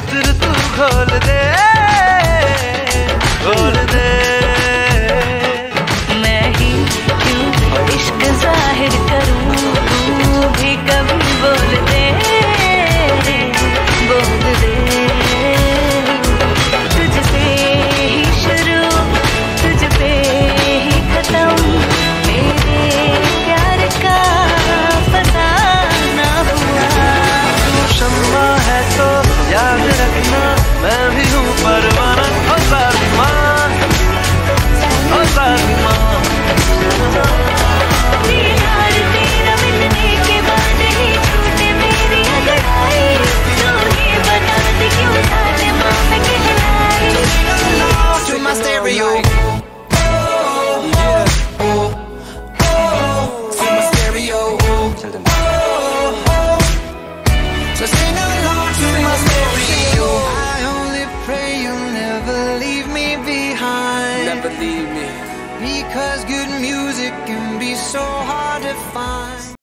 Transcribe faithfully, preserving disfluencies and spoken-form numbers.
फिर तू खोल दे, खोल दे। मैं ही क्यों इश्क जाहिर करूं, तू भी कभी बोल दे, बोल दे। तुझसे ही शुरू, तुझ पे ही खत्म, मेरे प्यार का फसाना हुआ। तू शम्मा है तो याद रखना, मैं भी हूँ परवाना। ओ सालिमा, ओ सालिमा। यार तेरा मिलने के बाद ही छूटे मेरी अंगड़ाई, तू ही बता दे क्यों सालिमा मैं कहलाई। To my stereo. So sing along to my stereo. I only pray you'll never leave me behind. Never leave me. Because good music can be so hard to find.